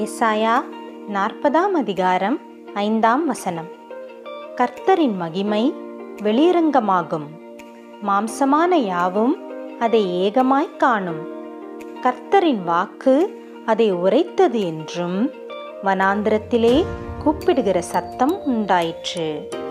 ஏசாயா 40 அதிகாரம் 5 கர்த்தரின் மகிமை வெளியரங்கமாகும், மாம்சமான யாவும் அதை ஏகமாய்க் காணும். கர்த்தரின் வாக்கு அதை உரைத்தது என்றும் வனாந்திரத்திலே கூப்பிடுகிற சத்தம் உண்டாயிற்று.